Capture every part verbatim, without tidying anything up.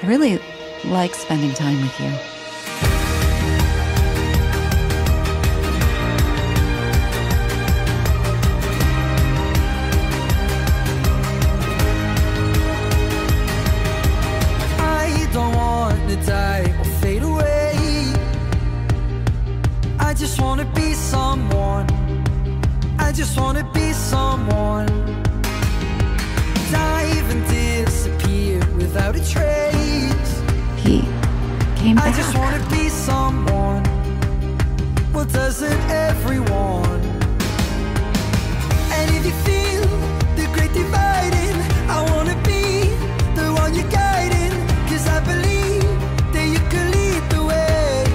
I really like spending time with you. I don't want to die or fade away. I just want to be someone. I just want to be someone. Dive and disappear without a trace. He came back. I just want to be someone. Well, doesn't everyone? And if you feel the great dividing, I want to be the one you're guiding. Cause I believe that you can lead the way.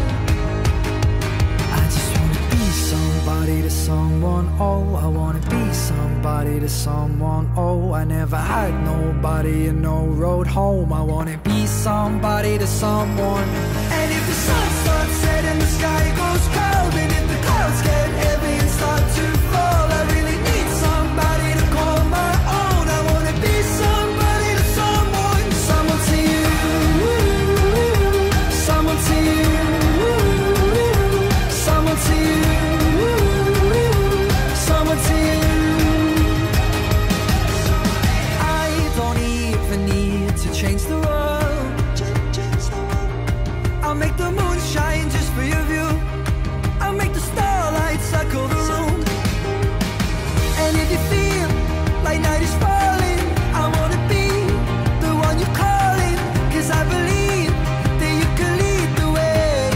I just want to be somebody to someone. Oh, I want to be somebody to someone. Oh, I never had nobody and no road home. I want to be somebody to someone. And if the sun starts setting, the sky goes cold, and if the clouds get heavy and start to fall, I really need somebody to call my own. I want to be somebody to someone. Someone to you, someone to you, someone to you, someone to you. I don't even need to change the world. I'll make the moon shine just for your view. I'll make the starlight circle the room. And if you feel like night is falling, I wanna be the one you're calling. Cause I believe that you can lead the way.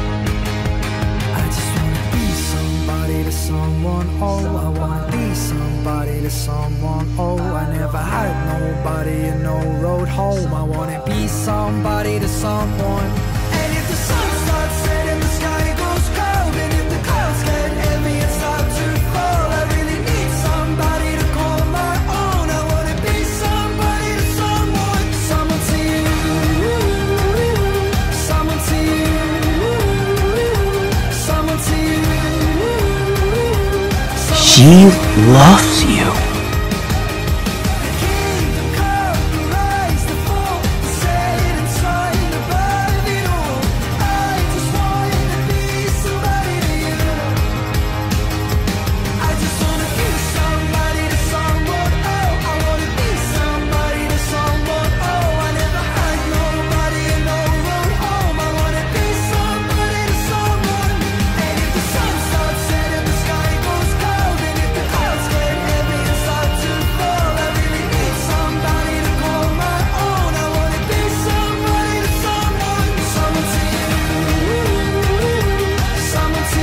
I just wanna be somebody to someone. Oh, I wanna be somebody to someone. Oh, I never had nobody and no road home. I wanna be somebody to someone. And if the sun starts setting, the sky goes cold, and if the clouds get heavy and start to fall, I really need somebody to call my own. I wanna be somebody to someone. Someone to you, someone to you, someone to you. She loves you. The kingdom come, the rise, the fall, the setting sun above it all. I just wanna be somebody to you. I just wanna be somebody to someone. Oh, I wanna be somebody to someone. Oh, I never had nobody and no road home. I wanna be somebody to someone. And if the sun starts setting, the sky goes cold, and if the clouds get heavy and start to fall, I really need somebody to call my own. I wanna be somebody to someone. Someone to you, someone to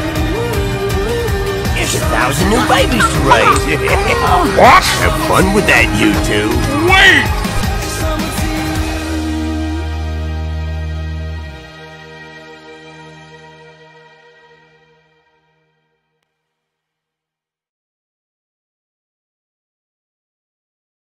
you. Here's a thousand new babies to raise. Have fun with that, you two. Wait!